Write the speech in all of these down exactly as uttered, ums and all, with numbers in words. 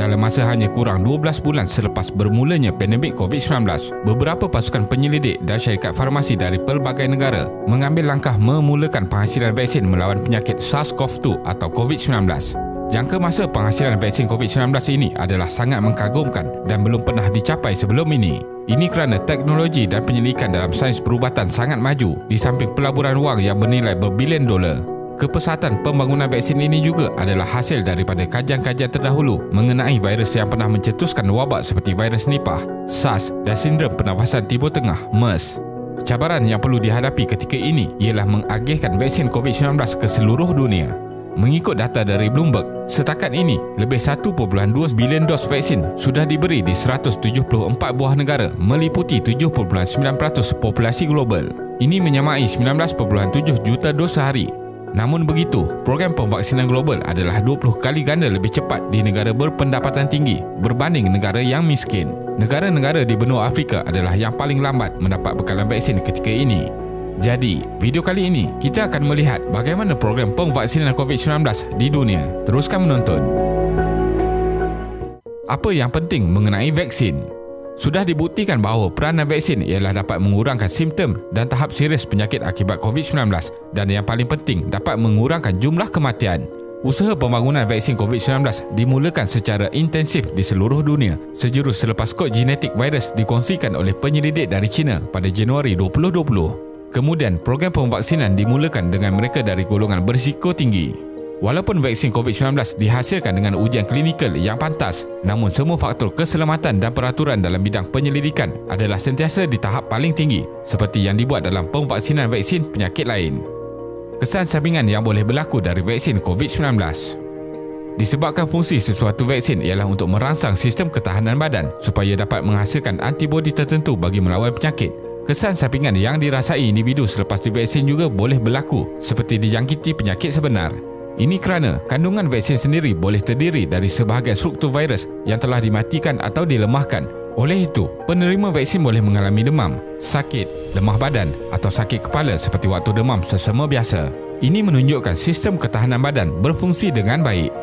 dalam masa hanya kurang dua belas bulan selepas bermulanya pandemik COVID sembilan belas, beberapa pasukan penyelidik dan syarikat farmasi dari pelbagai negara mengambil langkah memulakan penghasilan vaksin melawan penyakit SARS-CoV dua atau COVID sembilan belas. Jangka masa penghasilan vaksin COVID sembilan belas ini adalah sangat mengagumkan dan belum pernah dicapai sebelum ini. Ini kerana teknologi dan penyelidikan dalam sains perubatan sangat maju di samping pelaburan wang yang bernilai berbilion dolar. Kepesatan pembangunan vaksin ini juga adalah hasil daripada kajian-kajian terdahulu mengenai virus yang pernah mencetuskan wabak seperti virus Nipah, SARS dan sindrom pernafasan Timur Tengah MERS. Cabaran yang perlu dihadapi ketika ini ialah mengagihkan vaksin COVID sembilan belas ke seluruh dunia. Mengikut data dari Bloomberg, setakat ini lebih satu perpuluhan dua bilion dos vaksin sudah diberi di seratus tujuh puluh empat buah negara meliputi tujuh perpuluhan sembilan peratus populasi global. Ini menyamai sembilan belas perpuluhan tujuh juta dos sehari. Namun begitu, program pemvaksinan global adalah dua puluh kali ganda lebih cepat di negara berpendapatan tinggi berbanding negara yang miskin. Negara-negara di benua Afrika adalah yang paling lambat mendapat bekalan vaksin ketika ini. Jadi, video kali ini kita akan melihat bagaimana program pemvaksinan COVID sembilan belas di dunia. Teruskan menonton. Apa yang penting mengenai vaksin? Sudah dibuktikan bahawa peranan vaksin ialah dapat mengurangkan simptom dan tahap serius penyakit akibat COVID sembilan belas dan yang paling penting dapat mengurangkan jumlah kematian. Usaha pembangunan vaksin COVID sembilan belas dimulakan secara intensif di seluruh dunia sejurus selepas kod genetik virus dikongsikan oleh penyelidik dari China pada Januari dua ribu dua puluh. Kemudian program pemvaksinan dimulakan dengan mereka dari golongan berisiko tinggi. Walaupun vaksin COVID sembilan belas dihasilkan dengan ujian klinikal yang pantas, namun semua faktor keselamatan dan peraturan dalam bidang penyelidikan adalah sentiasa di tahap paling tinggi seperti yang dibuat dalam pemvaksinan vaksin penyakit lain. Kesan sampingan yang boleh berlaku dari vaksin COVID sembilan belas. Disebabkan fungsi sesuatu vaksin ialah untuk merangsang sistem ketahanan badan supaya dapat menghasilkan antibodi tertentu bagi melawan penyakit. Kesan sampingan yang dirasai individu selepas divaksin juga boleh berlaku seperti dijangkiti penyakit sebenar. Ini kerana kandungan vaksin sendiri boleh terdiri dari sebahagian struktur virus yang telah dimatikan atau dilemahkan. Oleh itu, penerima vaksin boleh mengalami demam, sakit, lemah badan atau sakit kepala seperti waktu demam sesama biasa. Ini menunjukkan sistem ketahanan badan berfungsi dengan baik.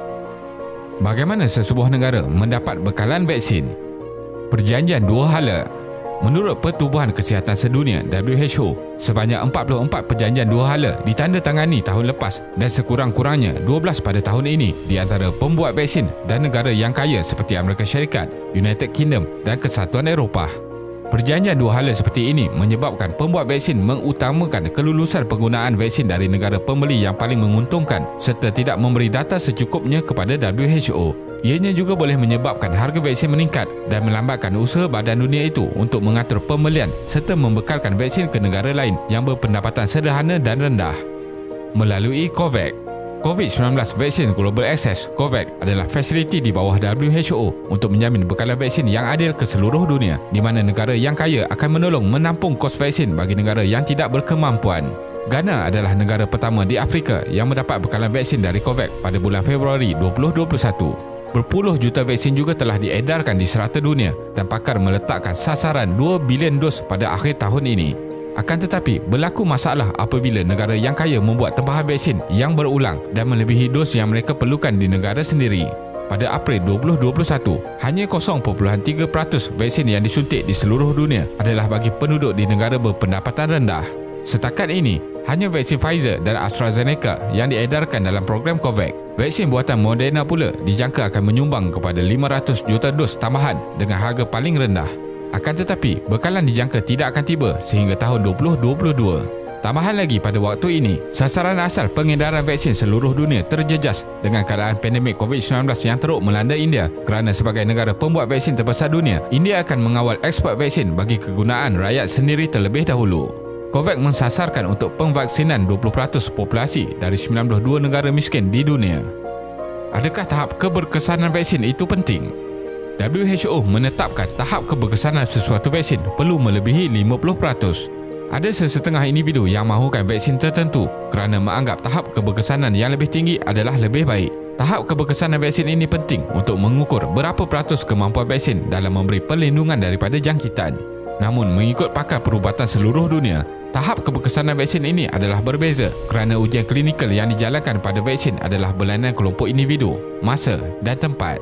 Bagaimana sesebuah negara mendapat bekalan vaksin? Perjanjian dua hala. Menurut Pertubuhan Kesihatan Sedunia W H O, sebanyak empat puluh empat perjanjian dua hala ditandatangani tahun lepas dan sekurang-kurangnya dua belas pada tahun ini di antara pembuat vaksin dan negara yang kaya seperti Amerika Syarikat, United Kingdom dan Kesatuan Eropah. Perjanjian dua hala seperti ini menyebabkan pembuat vaksin mengutamakan kelulusan penggunaan vaksin dari negara pembeli yang paling menguntungkan serta tidak memberi data secukupnya kepada W H O. Ianya juga boleh menyebabkan harga vaksin meningkat dan melambatkan usaha badan dunia itu untuk mengatur pembelian serta membekalkan vaksin ke negara lain yang berpendapatan sederhana dan rendah. Melalui COVAX, COVID sembilan belas Vaccine Global Access (COVAX) adalah fasiliti di bawah W H O untuk menjamin bekalan vaksin yang adil ke seluruh dunia, di mana negara yang kaya akan menolong menampung kos vaksin bagi negara yang tidak berkemampuan. Ghana adalah negara pertama di Afrika yang mendapat bekalan vaksin dari COVAX pada bulan Februari dua ribu dua puluh satu. Berpuluh juta vaksin juga telah diedarkan di serata dunia dan pakar meletakkan sasaran dua bilion dos pada akhir tahun ini. Akan tetapi, berlaku masalah apabila negara yang kaya membuat tempahan vaksin yang berulang dan melebihi dos yang mereka perlukan di negara sendiri. Pada April dua ribu dua puluh satu, hanya kosong perpuluhan tiga peratus vaksin yang disuntik di seluruh dunia adalah bagi penduduk di negara berpendapatan rendah. Setakat ini, hanya vaksin Pfizer dan AstraZeneca yang diedarkan dalam program COVAX. Vaksin buatan Moderna pula dijangka akan menyumbang kepada lima ratus juta dos tambahan dengan harga paling rendah. Akan tetapi, bekalan dijangka tidak akan tiba sehingga tahun dua ribu dua puluh dua. Tambahan lagi, pada waktu ini, sasaran asal pengedaran vaksin seluruh dunia terjejas dengan keadaan pandemik COVID sembilan belas yang teruk melanda India. Kerana sebagai negara pembuat vaksin terbesar dunia, India akan mengawal ekspor vaksin bagi kegunaan rakyat sendiri terlebih dahulu. COVAX mensasarkan untuk pemvaksinan dua puluh peratus populasi dari sembilan puluh dua negara miskin di dunia. Adakah tahap keberkesanan vaksin itu penting? W H O menetapkan tahap keberkesanan sesuatu vaksin perlu melebihi lima puluh peratus. Ada sesetengah individu yang mahukan vaksin tertentu kerana menganggap tahap keberkesanan yang lebih tinggi adalah lebih baik. Tahap keberkesanan vaksin ini penting untuk mengukur berapa peratus kemampuan vaksin dalam memberi perlindungan daripada jangkitan. Namun, mengikut pakar perubatan seluruh dunia, tahap keberkesanan vaksin ini adalah berbeza kerana ujian klinikal yang dijalankan pada vaksin adalah berlainan kelompok individu, masa dan tempat.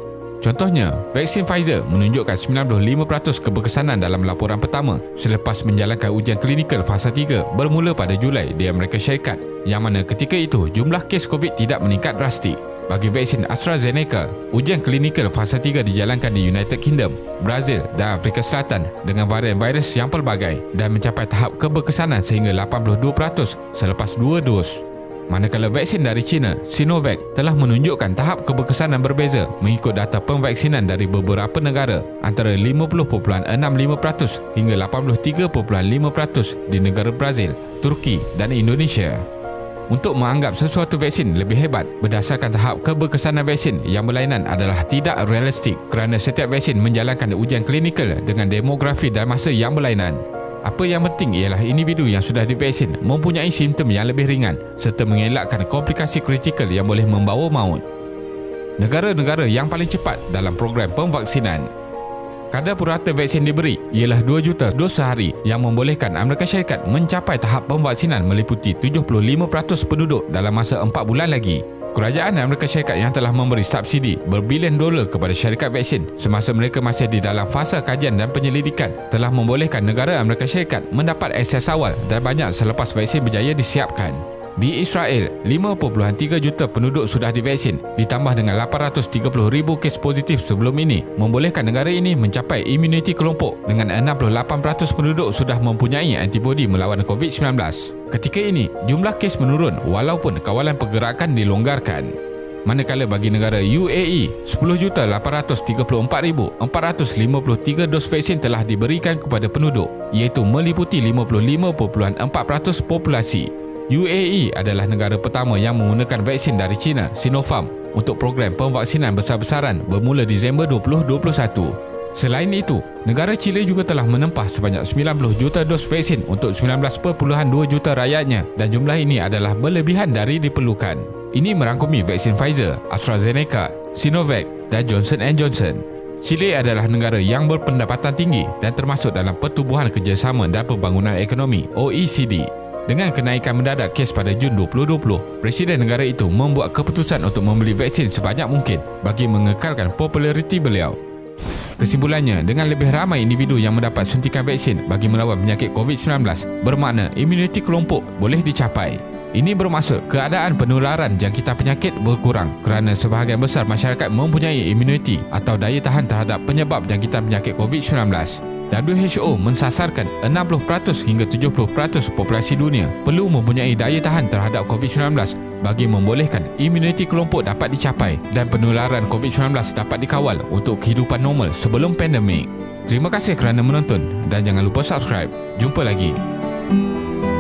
Contohnya, vaksin Pfizer menunjukkan sembilan puluh lima peratus keberkesanan dalam laporan pertama selepas menjalankan ujian klinikal fasa tiga bermula pada Julai di Amerika Syarikat, yang mana ketika itu jumlah kes COVID tidak meningkat drastik. Bagi vaksin AstraZeneca, ujian klinikal fasa tiga dijalankan di United Kingdom, Brazil dan Afrika Selatan dengan varian virus yang pelbagai dan mencapai tahap keberkesanan sehingga lapan puluh dua peratus selepas dua dos. Manakala vaksin dari China, Sinovac, telah menunjukkan tahap keberkesanan berbeza mengikut data pemvaksinan dari beberapa negara antara lima puluh perpuluhan enam lima peratus hingga lapan puluh tiga perpuluhan lima peratus di negara Brazil, Turki dan Indonesia. Untuk menganggap sesuatu vaksin lebih hebat berdasarkan tahap keberkesanan vaksin yang berlainan adalah tidak realistik kerana setiap vaksin menjalankan ujian klinikal dengan demografi dan masa yang berlainan. Apa yang penting ialah individu yang sudah divaksin mempunyai simptom yang lebih ringan serta mengelakkan komplikasi kritikal yang boleh membawa maut. Negara-negara yang paling cepat dalam program pemvaksinan. Kadar purata vaksin diberi ialah dua juta dos sehari yang membolehkan Amerika Syarikat mencapai tahap pemvaksinan meliputi tujuh puluh lima peratus penduduk dalam masa empat bulan lagi. Kerajaan Amerika Syarikat yang telah memberi subsidi berbilion dolar kepada syarikat vaksin semasa mereka masih di dalam fasa kajian dan penyelidikan telah membolehkan negara Amerika Syarikat mendapat akses awal dan banyak selepas vaksin berjaya disiapkan. Di Israel, lima perpuluhan tiga juta penduduk sudah divaksin ditambah dengan lapan ratus tiga puluh ribu kes positif sebelum ini membolehkan negara ini mencapai imuniti kelompok dengan enam puluh lapan peratus penduduk sudah mempunyai antibodi melawan COVID sembilan belas. Ketika ini, jumlah kes menurun walaupun kawalan pergerakan dilonggarkan. Manakala bagi negara U A E, sepuluh juta lapan ratus tiga puluh empat ribu empat ratus lima puluh tiga dos vaksin telah diberikan kepada penduduk, iaitu meliputi lima puluh lima perpuluhan empat peratus populasi. U A E adalah negara pertama yang menggunakan vaksin dari China, Sinopharm, untuk program pemvaksinan besar-besaran bermula Disember dua ribu dua puluh satu. Selain itu, negara Chile juga telah menempah sebanyak sembilan puluh juta dos vaksin untuk sembilan belas perpuluhan dua juta rakyatnya dan jumlah ini adalah berlebihan dari diperlukan. Ini merangkumi vaksin Pfizer, AstraZeneca, Sinovac dan Johnson and Johnson. Chile adalah negara yang berpendapatan tinggi dan termasuk dalam Pertubuhan Kerjasama dan Pembangunan Ekonomi O E C D. Dengan kenaikan mendadak kes pada Jun dua ribu dua puluh, Presiden negara itu membuat keputusan untuk membeli vaksin sebanyak mungkin bagi mengekalkan populariti beliau. Kesimpulannya, dengan lebih ramai individu yang mendapat suntikan vaksin bagi melawan penyakit COVID sembilan belas, bermakna imuniti kelompok boleh dicapai. Ini bermaksud keadaan penularan jangkitan penyakit berkurang kerana sebahagian besar masyarakat mempunyai imuniti atau daya tahan terhadap penyebab jangkitan penyakit COVID sembilan belas. W H O mensasarkan enam puluh peratus hingga tujuh puluh peratus populasi dunia perlu mempunyai daya tahan terhadap COVID sembilan belas bagi membolehkan imuniti kelompok dapat dicapai dan penularan COVID sembilan belas dapat dikawal untuk kehidupan normal sebelum pandemik. Terima kasih kerana menonton dan jangan lupa subscribe. Jumpa lagi.